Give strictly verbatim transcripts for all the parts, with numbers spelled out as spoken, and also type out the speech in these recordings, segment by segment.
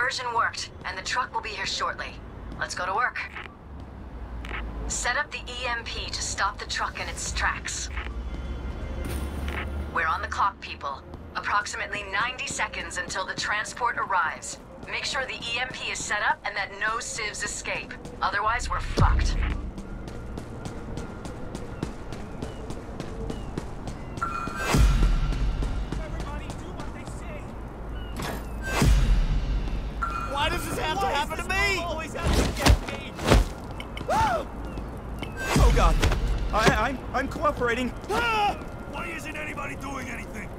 diversion worked, and the truck will be here shortly. Let's go to work. Set up the E M P to stop the truck in its tracks. We're on the clock, people. Approximately ninety seconds until the transport arrives. Make sure the E M P is set up and that no civs escape. Otherwise, we're fucked. Everybody do what they say. Why does this have Why to happen to me? Always has to get me. Oh, oh God! I, I'm I'm cooperating. Ah! Why isn't anybody doing anything?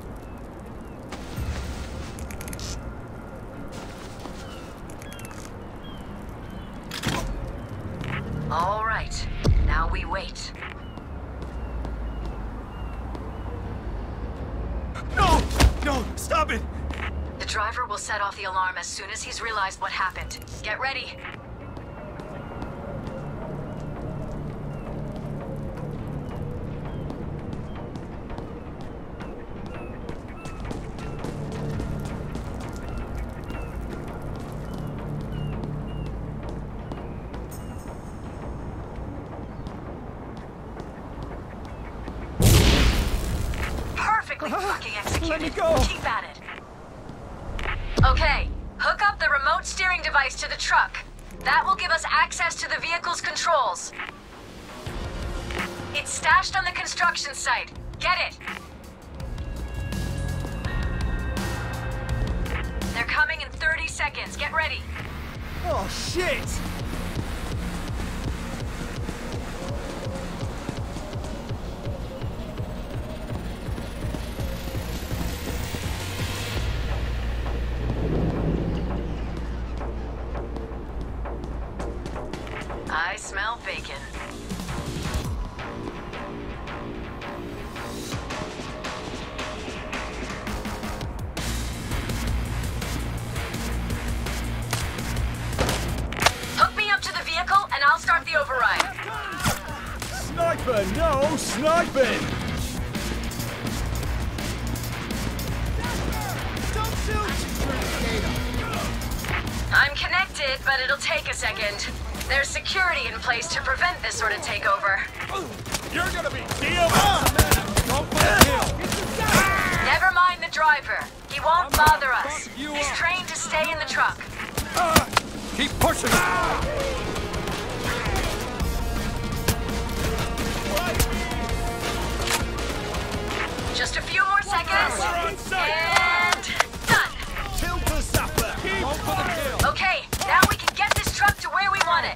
All right, now we wait. No! No! Stop it! The driver will set off the alarm as soon as he's realized what happened. Get ready. Perfectly fucking executed. Let me go. Keep at it. Okay, hook up the remote steering device to the truck. That will give us access to the vehicle's controls. It's stashed on the construction site. Get it. They're coming in thirty seconds. Get ready. Oh shit! I smell bacon. Hook me up to the vehicle and I'll start the override. Sniper, no sniping! Don't shoot! I'm connected, but it'll take a second. There's security in place to prevent this sort of takeover. You're gonna be deal. Go for the kill. Never mind the driver. He won't bother us. He's trained to stay in the truck. Uh, keep pushing. Just a few more seconds. And done. Kill the zapper. Go for the kill. Okay, now we can get this truck to where we want it.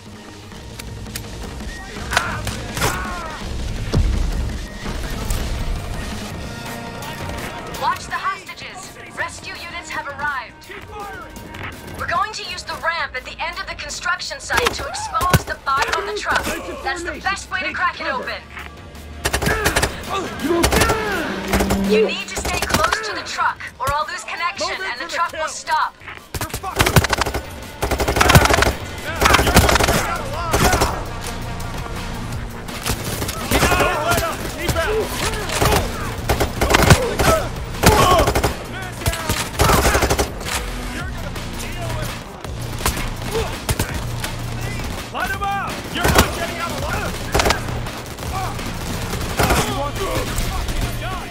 Watch the hostages. Rescue units have arrived. We're going to use the ramp at the end of the construction site to expose the bottom of the truck. That's the best way to crack it open. You need to stay close to the truck, or I'll lose connection and the truck will stop. You're fucked. Light him up! You're not getting out alive! You want to fucking die!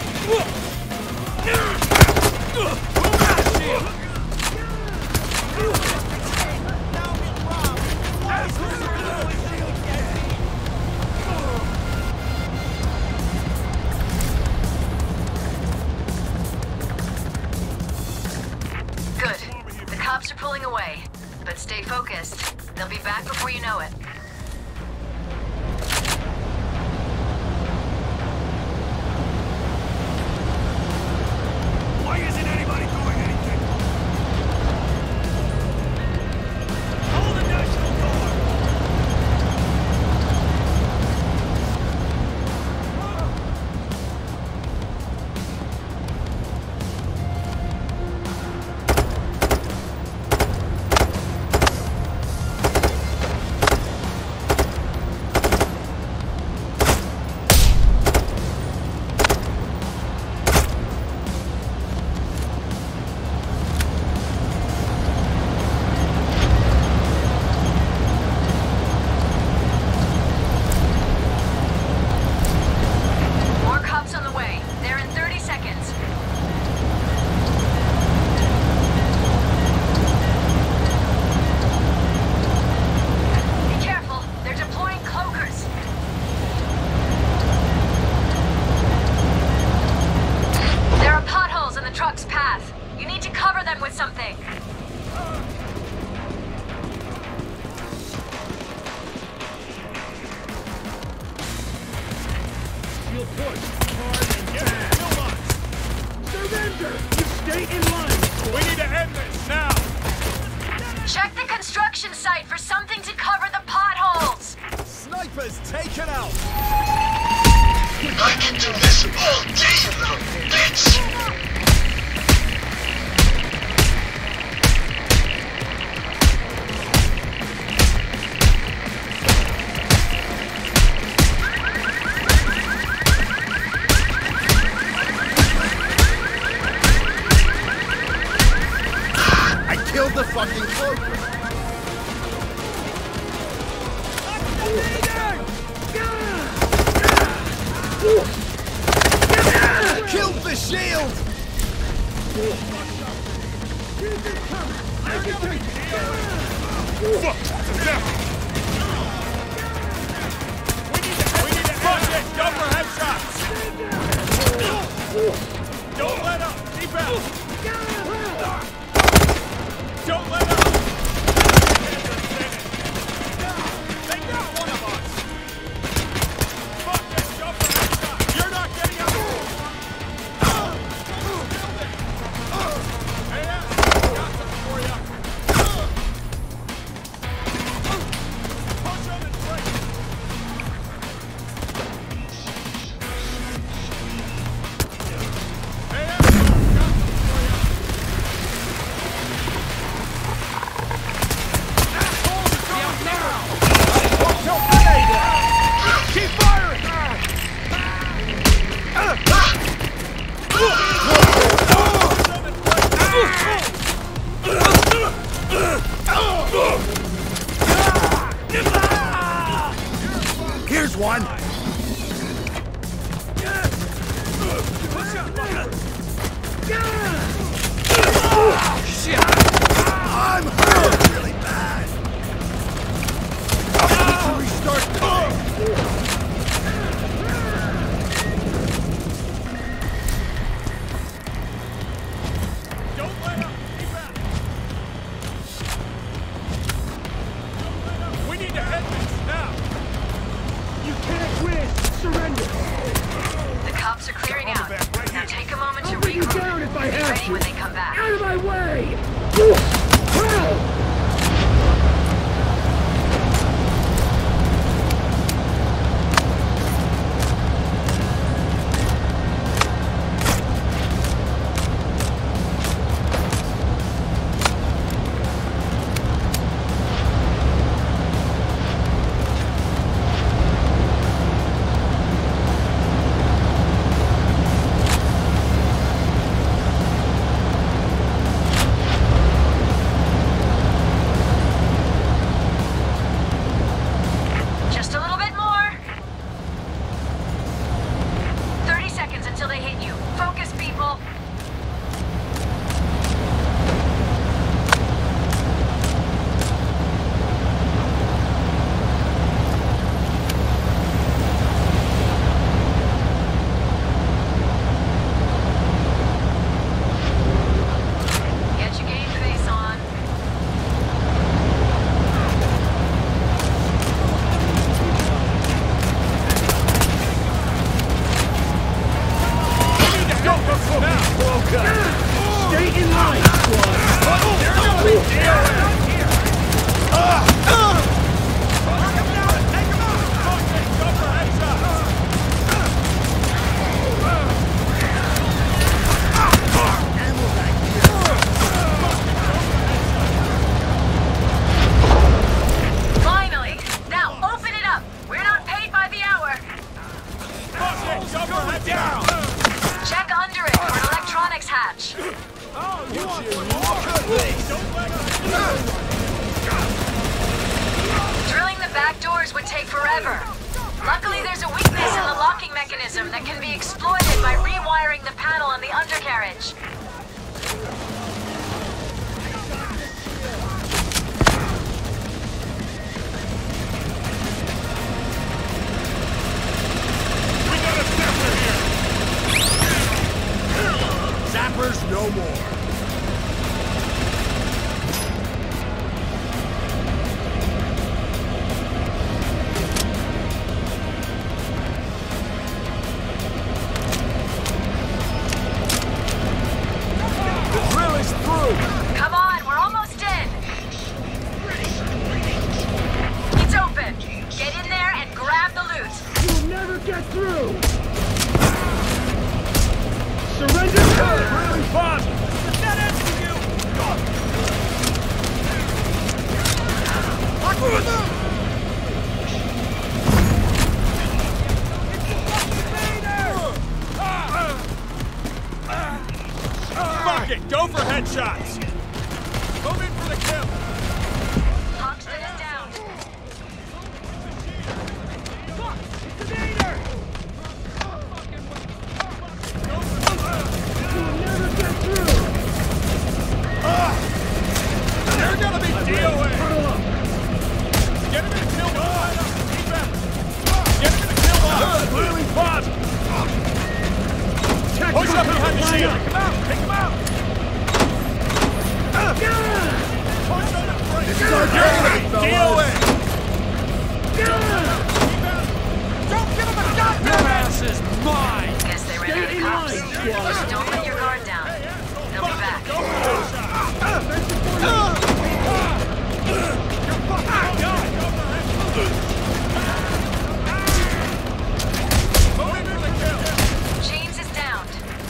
Good. The cops are pulling away. But stay focused. They'll be back before you know it. Why isn't anybody doing anything? Call the National Guard! We'll push hard and fast. Kill us. Surrender! You stay in line! We need to end this now. Check the construction site for something to cover the potholes. Snipers taken out! I can do this all day, you little bitch! I killed the fucking cloaker! Killed the shield! I can take Fuck! Yeah. We need to, we need to push it! Go for headshots! Don't let up! Keep out! Don't let up! They got one of us! Fuck it! Go for headshots! You're not getting up! Hey, yeah, got something for you! Push on the brake! Hey, yeah, got something for you! Assholes, down now! Keep firing! Here's one! Shit! I'm hurt really bad! I need to restart the thing. Don't let up! Keep back! Don't let up! We need to end this now! You can't win! Surrender! The cops are clearing out. Now take a moment to I'll bring you regroup. down if I Be have ready to! when they come back. Out of my way! Help! Just a little bit more. thirty seconds until they hit you. Focus, people. Get your game face on. Go, go, go now! Stay in line, squad! There's no big deal around here! We're coming out! Take him out! Okay, go for headshots! Finally! Now open it up! We're not paid by the hour! Okay, go for headshots! Check under it for an electronics hatch. Oh, you want some more? Don't let us... Drilling the back doors would take forever. Luckily, there's a weakness in the locking mechanism that can be exploited by rewiring the panel in the undercarriage. We got a zapper here! Zappers no more! through! Surrender first! Really fast! The dead end for you! Lock me with them! Fuck it! Go for headshots! Move in for the kill! Hoxton is down. Fuck! It's an aider! You'll never get through! They're gonna be D O A! Huddle up! Get him in the kill box! Keep him! Get him in the kill box! Really fast! Push up behind the shield! Take him out! Take him out! Push on the brakes! You're gonna be D O A! Don't give him a goddamn! Your ass is mine! Guess they ran out of cops. Just don't let your guard down. They'll be back. Go for headshot! You're fucking done! Go for headshot! Move in for the kill! James is downed.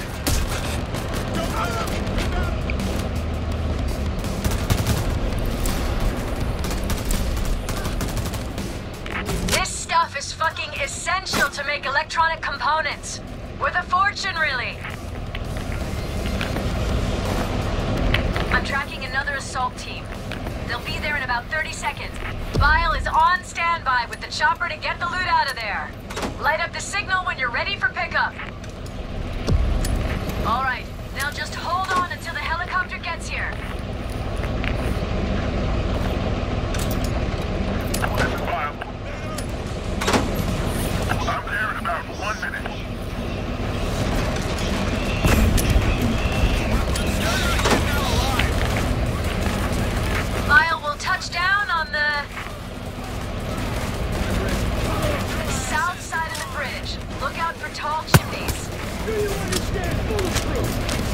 This stuff is fucking essential to make electronic components. Worth a fortune, really. I'm tracking another assault team. They'll be there in about thirty seconds. Vile is on standby with the chopper to get the loot out of there. Light up the signal when you're ready for pickup. All right, now just hold on until the helicopter gets here. This is Wild. I'm there in about one minute. Vile will touch down on the south side of the bridge. Look out for tall chimneys. Do you understand bulletproof?